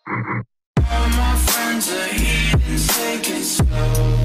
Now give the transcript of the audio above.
All my friends are heathens, take it slow.